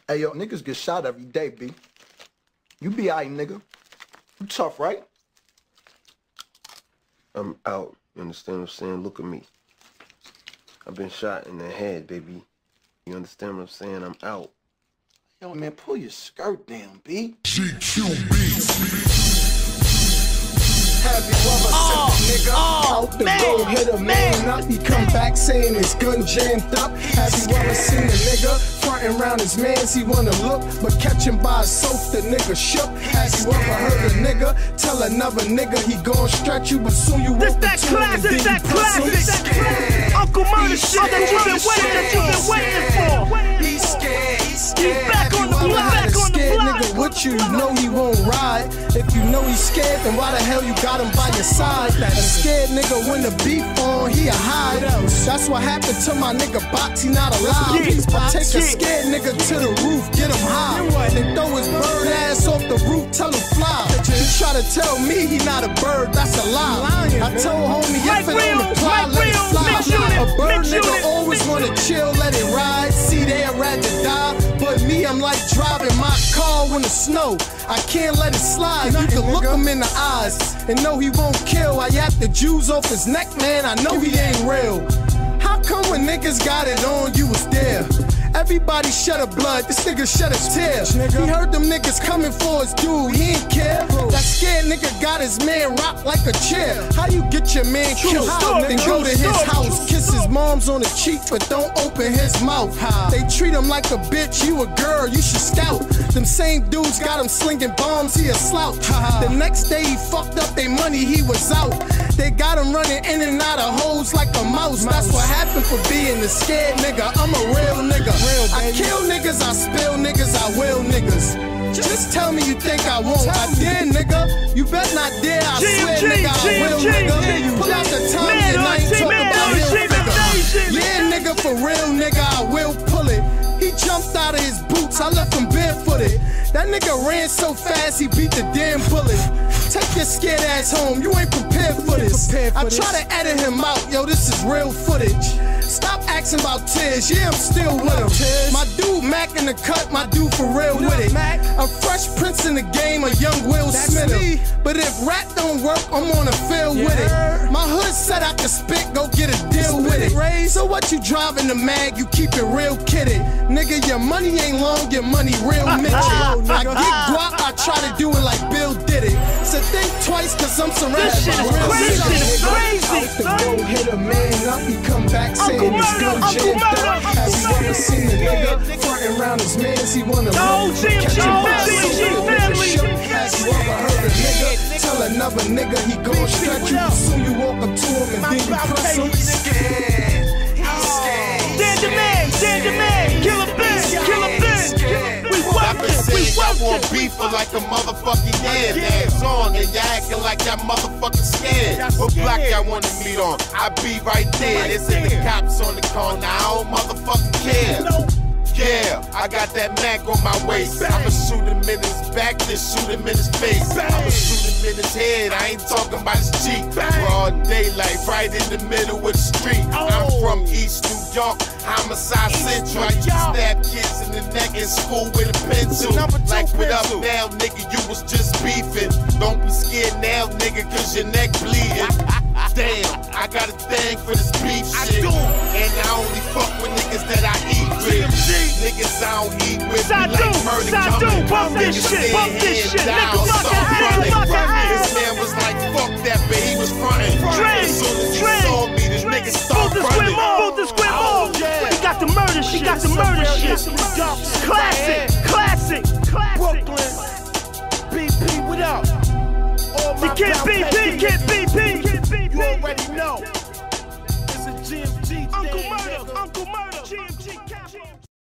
Hey, yo, niggas get shot every day, B. You be aight, nigga. You tough, right? I'm out. You understand what I'm saying? Look at me. I've been shot in the head, baby. You understand what I'm saying? I'm out. Yo, man, pull your skirt down, B. Have you ever sent a nigga out the road, hit a man up? He come back saying his gun jammed up. Have you ever seen a nigga frontin' round his mans? He wanna look, but catch him by his soap, the nigga shook. Have you ever heard a nigga tell another nigga he gon' stretch you, but soon you won't be that classic. Uncle Murder shit that you've been waiting for. He's scared, he's He's back on the block, back on the scared block. nigga with you know he won't ride. If you know he's scared, then why the hell you got him by your side? A scared nigga when the beef on, he a hide. That's what happened to my nigga Box, he not alive. I take a scared nigga to the roof, get him high, then throw his bird ass off the roof, tell him fly. He try to tell me he not a bird, that's a lie. I told homie if it on the fly, let it fly. A bird nigga always wanna chill, let it ride. See they a rather die, but me I'm like driving my car in the snow. I can't let it slide. You can look him in the eyes and know he won't kill. I yapped the Jews off his neck, man, I know he ain't real. How come when niggas got it on, you was there? Everybody shed a blood, this nigga shed a tear. He heard them niggas coming for his dude, he ain't care. That scared nigga got his man rocked like a chair. How you get your man killed, then go to his house, kiss his moms on the cheek, but don't open his mouth? They treat him like a bitch, you a girl, you should scout. Them same dudes got him slinging bombs, he a slouch. The next day he fucked up their money, he was out. They got him running in and out of holes like a mouse. That's what happened for being a scared nigga. I'm a real nigga. I kill niggas, I spill niggas, I will niggas. Just tell me you think I won't. I dare, nigga. You bet not dare, I swear, nigga, I will, nigga. Pull out the Tommy and I ain't talking about him, nigga. Yeah, nigga, for real, nigga, I will pull it. He jumped out of his boots, I left him barefooted. That nigga ran so fast, he beat the damn bullet. Take your scared ass home, you ain't prepared for this. I try to edit him out, yo, this is real footage. Stop asking about tears, yeah, I'm still with him. My dude Mac in the cut, my dude for real with it. A fresh prince in the game, a young Will Smith. But if rap don't work, I'm on the field with it. My hood said I could spit, go get a deal with it. So what you driving the mag, you keep it real kidded. Nigga, your money ain't long, your money real Mitchell. I get guap, I try to do it like Bill did it. So think twice, cause I'm surrounded This shit by is real crazy, Out the road, hit a man up, he come back saying his gun jammed up. Have you ever seen a nigga frontin' round his mans, he wanna look, catch him by his soul, Have you ever heard a nigga tell another nigga he gon' stretch you? Soon you walk up to him and then you press him. Stand the man, kill a bitch. We I want beef for like a motherfucking year. Hands on and y'all acting like y'all motherfucking scared. What block y'all want to meet on? I be right there. They say the cops on the corner, I don't motherfucking care. Yeah, I got that Mac on my waist. I'ma shoot him in his back, then shoot him in his face. I'ma shoot him in his head, I ain't talking about his cheek. Broad daylight, right in the middle of the street. I'm from East New York, homicide central. I used to stab kids in the neck in school with a pencil. Like, what up now, nigga, you was just beefing. Don't be scared now, nigga, cause your neck bleeding. Damn, I got a thing for this beef shit. And I only fuck with niggas that I eat with. Niggas I don't eat with me like murder Bump this shit, nigga, This man was like, fuck that, but he was frontin'. As soon as he saw me, the niggas start running. Boot the square mall. He got the murder shit. Classic. Brooklyn, BP, what up? You can't BP. You already know. It's a GMG thing. Uncle Murder. GMG.